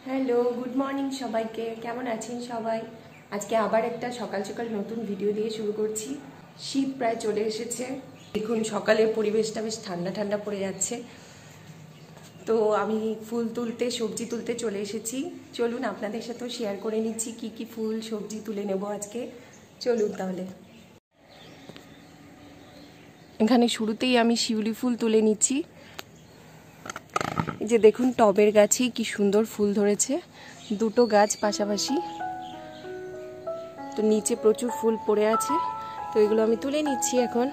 Hello, good morning সবাইকে। কেমন আছেন সবাই? আজকে আবার একটা সকাল সকাল নতুন ভিডিও দিয়ে শুরু করছি। শীত প্রায় চলে এসেছে। দেখুন সকালের পরিবেশটা বেশ ঠান্ডা ঠান্ডা পড়ে যাচ্ছে। তো আমি ফুল তুলতে, সবজি তুলতে চলে এসেছি। চলুন আপনাদের সাথেও শেয়ার করে নিচ্ছি কি কি ফুল সবজি তুলে নেব আজকে। চলুন তাহলে। এখানে শুরুতেই আমি শিউলি ফুল তুলে নিচ্ছি। এই যে দেখুন টবের গাছেই কি সুন্দর ফুল ধরেছে, দুটো গাছ পাশাপাশি। তো নিচে প্রচুর ফুল পড়ে আছে, তো এগুলো আমি তুলে নিচ্ছি এখন।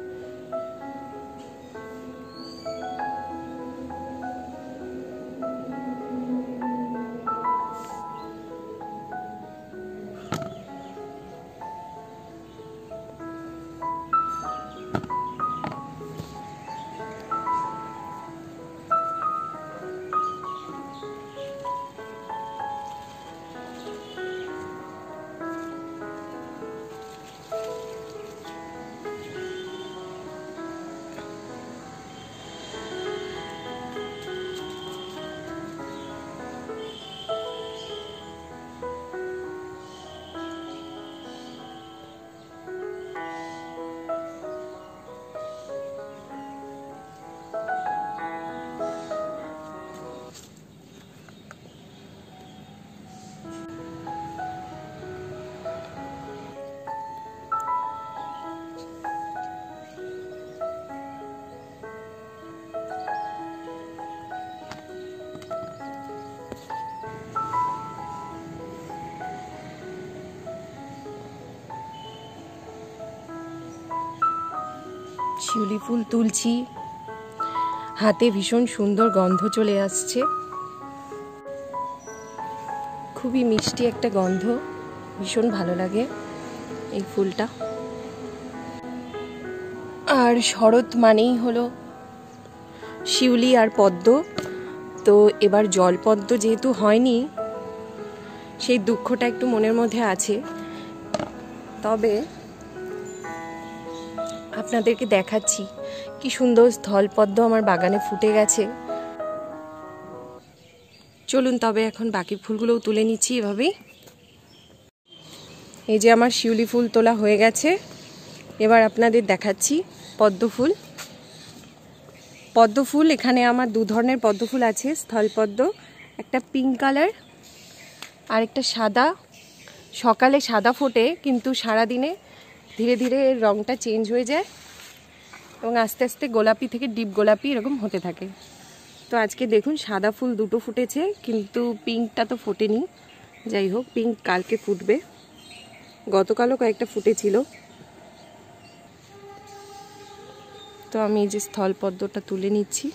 শিউলি ফুল তুলছি, হাতে ভীষণ সুন্দর গন্ধ চলে আসছে। খুবই মিষ্টি একটা গন্ধ, ভীষণ ভালো লাগে এই ফুলটা। আর শরৎ মানেই হলো শিউলি আর পদ্ম। তো এবার জলপদ্ম যেহেতু হয়নি, সেই দুঃখটা একটু মনের মধ্যে আছে। তবে আপনাদেরকে দেখাচ্ছি কি সুন্দর স্থলপদ্ম আমার বাগানে ফুটে গেছে। চলুন তবে এখন বাকি ফুলগুলোও তুলে নিচ্ছি এভাবেই। এই যে আমার শিউলি ফুল তোলা হয়ে গেছে, এবার আপনাদের দেখাচ্ছি পদ্ম ফুল। পদ্ম ফুল এখানে আমার দু ধরনের পদ্ম ফুল আছে, স্থলপদ্ম, একটা পিঙ্ক কালার আর একটা সাদা। সকালে সাদা ফোটে, কিন্তু সারাদিনে ধীরে ধীরে এর রঙটা চেঞ্জ হয়ে যায় এবং আস্তে আস্তে গোলাপি থেকে ডিপ গোলাপি এরকম হতে থাকে। তো আজকে দেখুন সাদা ফুল দুটো ফুটেছে, কিন্তু পিঙ্কটা তো ফোটেনি। যাই হোক, পিঙ্ক কালকে ফুটবে, গতকালও কয়েকটা ফুটেছিল। তো আমি এই যে স্থলপদ্মটা তুলে নিচ্ছি।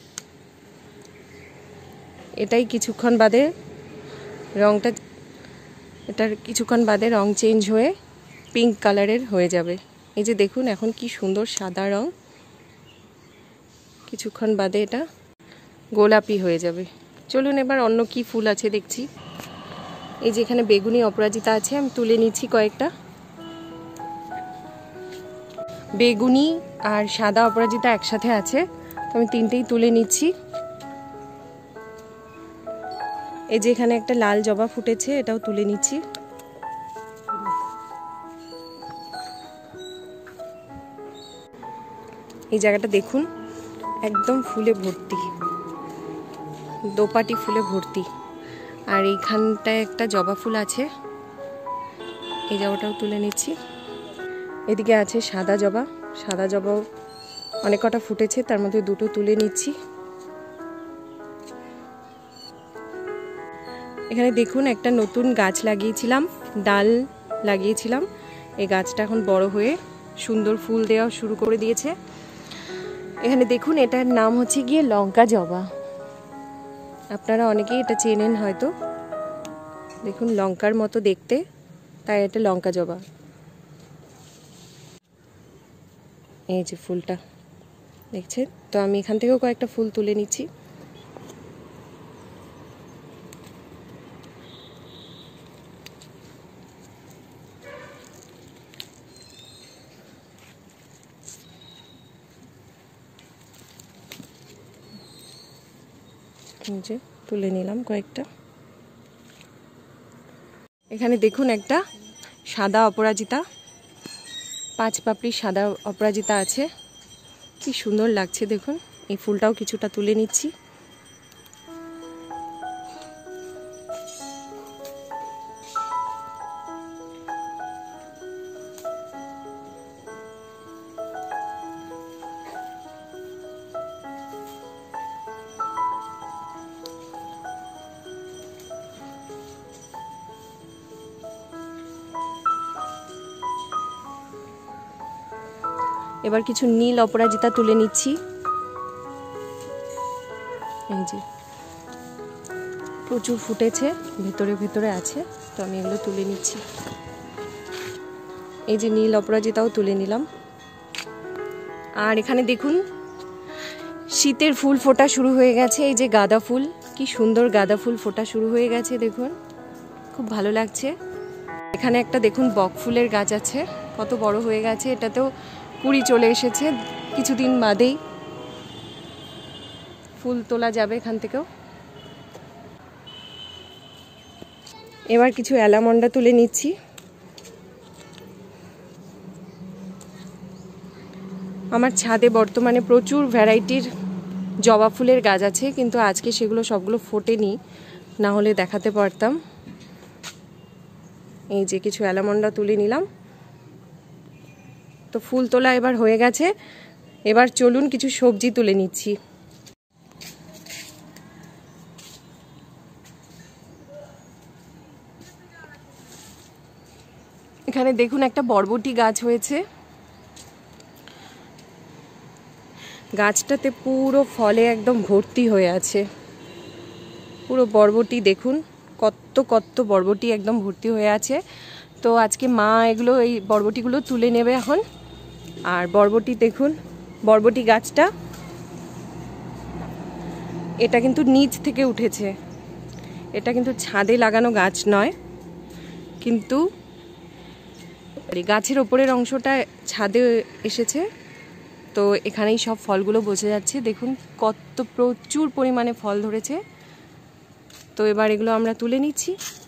এটাই কিছুক্ষণ বাদে রঙটা, এটার কিছুক্ষণ বাদে রং চেঞ্জ হয়ে পিঙ্ক কালারের হয়ে যাবে। এই যে দেখুন এখন কি সুন্দর সাদা রং, কিছুক্ষণ বাদে এটা গোলাপি হয়ে যাবে। চলুন এবার অন্য কি ফুল আছে দেখছি। এই যে এখানে বেগুনি অপরাজিতা আছে, আমি তুলে নিচ্ছি কয়েকটা। বেগুনি আর সাদা অপরাজিতা একসাথে আছে, তো আমি তিনটেই তুলে নিচ্ছি। এই যে এখানে একটা লাল জবা ফুটেছে, এটাও তুলে নিচ্ছি। এই জায়গাটা দেখুন একদম ফুলে ভর্তি, দোপাটি ফুলে ভর্তি। আর এইখানটায় একটা জবা ফুল আছে, এই জবাটাও তুলে নিচ্ছি। এদিকে আছে সাদা জবা, সাদা জবাও অনেক কটা ফুটেছে, তার মধ্যে দুটো তুলে নিচ্ছি। এখানে দেখুন একটা নতুন গাছ লাগিয়েছিলাম, ডাল লাগিয়েছিলাম। এই গাছটা এখন বড় হয়ে সুন্দর ফুল দেওয়া শুরু করে দিয়েছে। এখানে দেখুন এটার নাম হচ্ছে গিয়ে লঙ্কা জবা। আপনারা অনেকেই এটা চেনেন হয়তো। দেখুন লঙ্কার মতো দেখতে, তাই এটা লঙ্কা জবা। এই যে ফুলটা দেখছেন, তো আমি এখান থেকেও কয়েকটা ফুল তুলে নিচ্ছি। যে তুলে নিলাম কয়েকটা। এখানে দেখুন একটা সাদা অপরাজিতা, 5 পাপড়ির সাদা অপরাজিতা আছে, কি সুন্দর লাগছে দেখুন। এই ফুলটাও কিছুটা তুলে নিচ্ছি। এবার কিছু নীল অপরাজিতা তুলে নিচ্ছি। এই যে প্রচুর ফুটেছে, ভেতরে ভেতরে আছে, তো আমি এগুলো তুলে নিচ্ছি। এই যে নীল অপরাজিতাও তুলে নিলাম। আর এখানে দেখুন শীতের ফুল ফোটা শুরু হয়ে গেছে। এই যে গাঁদা ফুল, কি সুন্দর গাঁদা ফুল ফোটা শুরু হয়ে গেছে দেখুন, খুব ভালো লাগছে। এখানে একটা দেখুন বক ফুলের গাছ আছে, কত বড় হয়ে গেছে। এটাতেও কুড়ি চলে এসেছে, কিছুদিন বাদেই ফুল তোলা যাবে এখান থেকেও। এবার কিছু অ্যালামন্ডা তুলে নিচ্ছি। আমার ছাদে বর্তমানে প্রচুর ভ্যারাইটির জবা ফুলের গাছ আছে, কিন্তু আজকে সেগুলো সবগুলো ফোটেনি, না হলে দেখাতে পারতাম। এই যে কিছু অ্যালামন্ডা তুলে নিলাম। তো ফুল তোলা এবার হয়ে গেছে, এবার চলুন কিছু সবজি তুলে নিচ্ছি। এখানে দেখুন একটা বরবটি গাছ হয়েছে, গাছটাতে পুরো ফলে একদম ভর্তি হয়ে আছে। পুরো বরবটি দেখুন, কত কত বরবটি একদম ভর্তি হয়ে আছে। তো আজকে মা এগুলো, এই বরবটিগুলো তুলে নেবে এখন। আর বরবটি দেখুন, বরবটি গাছটা এটা কিন্তু নিচ থেকে উঠেছে, এটা কিন্তু ছাদে লাগানো গাছ নয়, কিন্তু গাছের ওপরের অংশটা ছাদে এসেছে। তো এখানেই সব ফলগুলো বোঝা যাচ্ছে, দেখুন কত প্রচুর পরিমাণে ফল ধরেছে। তো এবার এগুলো আমরা তুলে নিচ্ছি।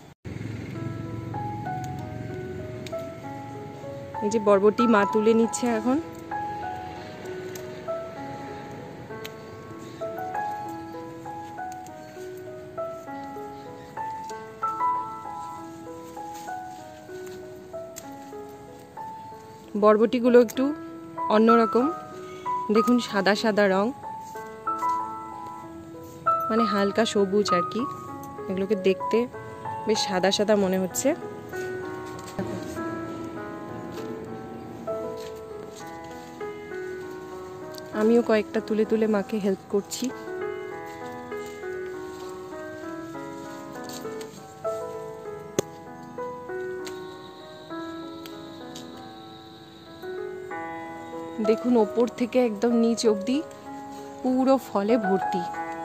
এই যে বরবটি মা তুলে নিচ্ছে এখন। বরবটিগুলো একটু অন্যরকম, দেখুন সাদা সাদা রং, মানে হালকা সবুজ আর কি। এগুলোকে দেখতে বেশ সাদা সাদা মনে হচ্ছে। আমিও কয়েকটা তুলে তুলে মাকে হেল্প করছি। দেখুন ওপর থেকে একদম নিচ অবধি পুরো ফলে ভর্তি।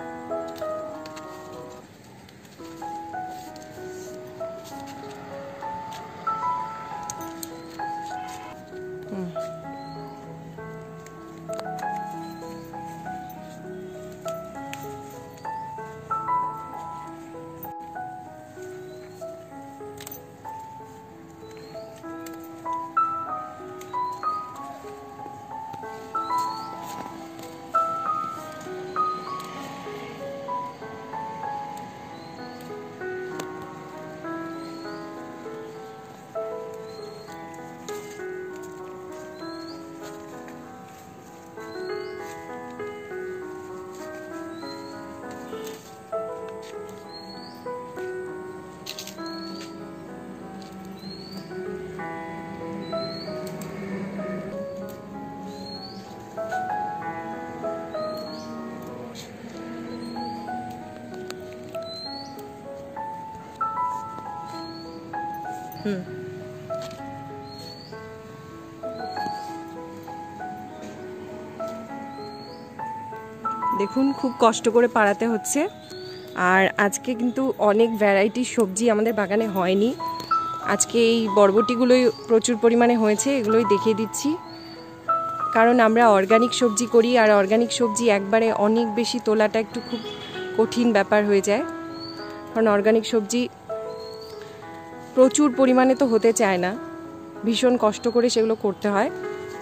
দেখুন খুব কষ্ট করে পাড়াতে হচ্ছে। আর আজকে কিন্তু অনেক ভ্যারাইটির সবজি আমাদের বাগানে হয়নি, আজকে এই বরবটিগুলোই প্রচুর পরিমাণে হয়েছে, এগুলোই দেখিয়ে দিচ্ছি। কারণ আমরা অর্গানিক সবজি করি, আর অর্গানিক সবজি একবারে অনেক বেশি তোলাটা একটু খুব কঠিন ব্যাপার হয়ে যায়। কারণ অর্গানিক সবজি প্রচুর পরিমাণে তো হতে চায় না, ভীষণ কষ্ট করে সেগুলো করতে হয়।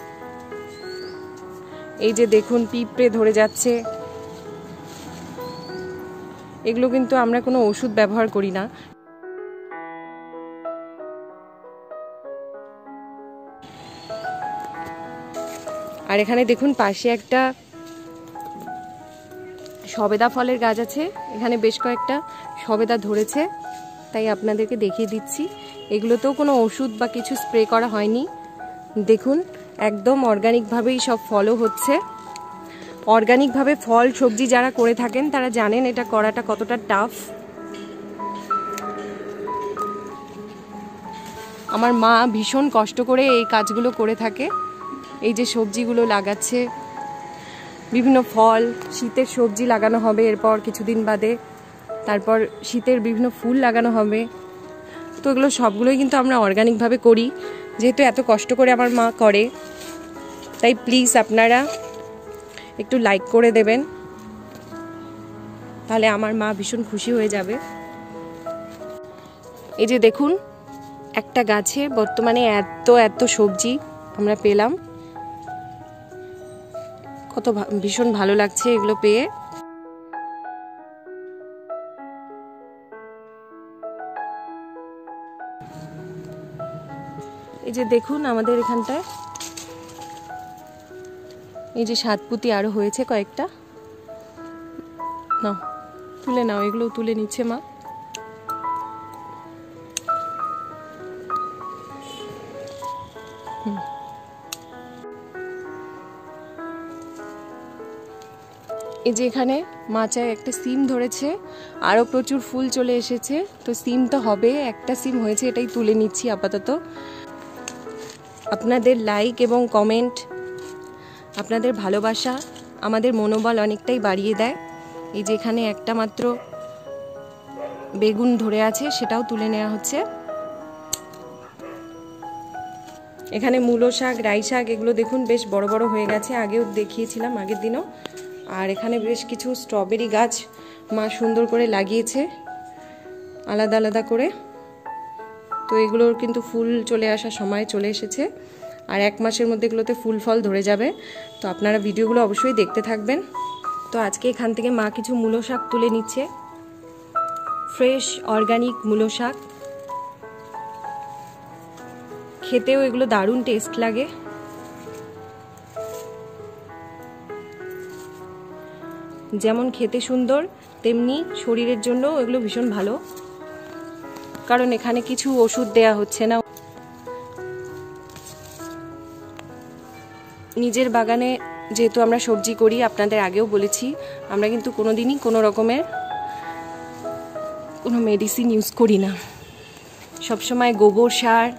এই যে দেখুন পিঁপড়ে ধরে যাচ্ছে, এগুলো কিন্তু আমরা কোনো ওষুধ ব্যবহার করি না। আর এখানে দেখুন পাশে একটা সবেদা ফলের গাছ আছে, এখানে বেশ কয়েকটা সবেদা ধরেছে, তাই আপনাদেরকে দেখিয়ে দিচ্ছি। এগুলোতেও কোনো ওষুধ বা কিছু স্প্রে করা হয়নি। দেখুন একদম অর্গানিকভাবেই সব ফলও হচ্ছে। অর্গানিকভাবে ফল সবজি যারা করে থাকেন তারা জানেন এটা করাটা কতটা টাফ। আমার মা ভীষণ কষ্ট করে এই কাজগুলো করে থাকে। এই যে সবজিগুলো লাগাচ্ছে, বিভিন্ন ফল, শীতের সবজি লাগানো হবে এরপর কিছুদিন বাদে, তারপর শীতের বিভিন্ন ফুল লাগানো হবে। তো এগুলো সবগুলোই কিন্তু আমরা অর্গানিকভাবে করি, যেহেতু এত কষ্ট করে আমার মা করে। তাই প্লিজ আপনারা একটু লাইক করে দেবেন, তাহলে আমার মা ভীষণ খুশি হয়ে যাবে। এই যে দেখুন একটা গাছে বর্তমানে এত সবজি আমরা পেলাম, কত ভীষণ ভালো লাগছে এগুলো পেয়ে। এই যে দেখুন আমাদের এখানটায় এই যে সাতপুতি আরো হয়েছে কয়েকটা, নাও তুলে নাও, এগুলো তুলে নিচ্ছে মা। এই যে এখানে মাচায় একটা সিম ধরেছে, আরো প্রচুর ফুল চলে এসেছে। তো সিম তো হবে, একটা সিম হয়েছে, এটাই তুলে নিচ্ছি আপাতত। আপনাদের লাইক এবং কমেন্ট, আপনাদের ভালোবাসা আমাদের মনোবল অনেকটাই বাড়িয়ে দেয়। এই যে এখানে একটা মাত্র বেগুন ধরে আছে, সেটাও তুলে নেওয়া হচ্ছে। এখানে মূলো শাক, রাই শাক এগুলো দেখুন বেশ বড় বড় হয়ে গেছে, আগেও দেখিয়েছিলাম আগের দিনও। আর এখানে বেশ কিছু স্ট্রবেরি গাছ মা সুন্দর করে লাগিয়েছে আলাদা আলাদা করে। তো এগুলোর কিন্তু ফুল চলে আসার সময় চলে এসেছে, আর 1 মাসের মধ্যে এগুলোতে ফুল ফল ধরে যাবে। তো আপনারা ভিডিওগুলো অবশ্যই দেখতে থাকবেন। তো আজকে এখান থেকে মা কিছু মূলো শাক তুলে নিচ্ছে, ফ্রেশ অর্গানিক মূলো শাক। খেতেও এগুলো দারুণ টেস্ট লাগে। যেমন খেতে সুন্দর, তেমনি শরীরের জন্য এগুলো ভীষণ ভালো, কারণ এখানে কিছু ওষুধ দেয়া হচ্ছে না। নিজের বাগানে যেহেতু আমরা সবজি করি, আপনাদের আগেও বলেছি, আমরা কিন্তু কোনোদিনই কোনো রকমের কোনো মেডিসিন ইউজ করি না। সবসময় গোবর সার,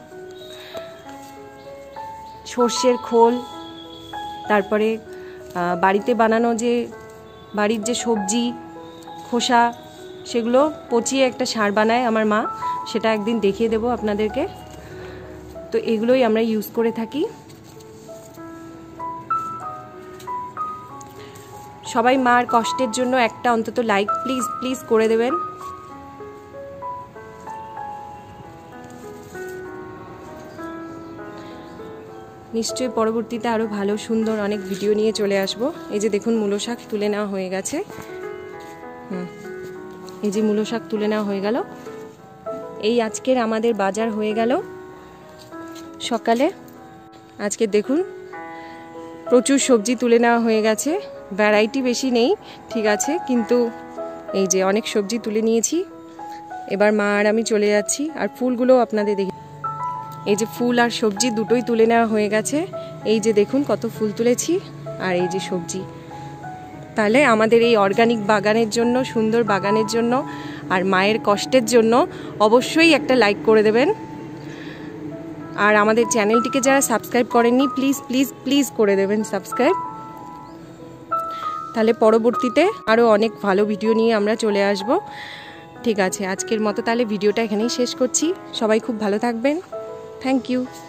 সর্ষের খোল, তারপরে বাড়িতে বানানো যে বাড়ির যে সবজি খোসা, সেগুলো পচিয়ে একটা সার বানায় আমার মা, সেটা একদিন দেখিয়ে দেবো আপনাদেরকে। তো এগুলোই আমরা ইউজ করে থাকি। সবাই মার কষ্টের জন্য একটা অন্তত লাইক প্লিজ প্লিজ করে দেবেন। নিশ্চয়ই পরবর্তীতে আরও ভালো সুন্দর অনেক ভিডিও নিয়ে চলে আসব। এই যে দেখুন মূলো শাক তুলে নেওয়া হয়ে গেছে। এই যে মূলো শাক তুলে নেওয়া হয়ে গেল। এই আজকের আমাদের বাজার হয়ে গেল সকালে। আজকে দেখুন প্রচুর সবজি তুলে নেওয়া হয়ে গেছে, ভ্যারাইটি বেশি নেই ঠিক আছে, কিন্তু এই যে অনেক সবজি তুলে নিয়েছি। এবার মা আর আমি চলে যাচ্ছি। আর ফুলগুলো আপনাদের দেখি, এই যে ফুল আর সবজি দুটোই তুলে নেওয়া হয়ে গেছে। এই যে দেখুন কত ফুল তুলেছি, আর এই যে সবজি। তাহলে আমাদের এই অর্গানিক বাগানের জন্য, সুন্দর বাগানের জন্য আর মায়ের কষ্টের জন্য অবশ্যই একটা লাইক করে দেবেন। আর আমাদের চ্যানেলটিকে যারা সাবস্ক্রাইব করেননি প্লিজ প্লিজ প্লিজ করে দেবেন সাবস্ক্রাইব। তাহলে পরবর্তীতে আরও অনেক ভালো ভিডিও নিয়ে আমরা চলে আসব। ঠিক আছে, আজকের মতো তাহলে ভিডিওটা এখানেই শেষ করছি। সবাই খুব ভালো থাকবেন। Thank you.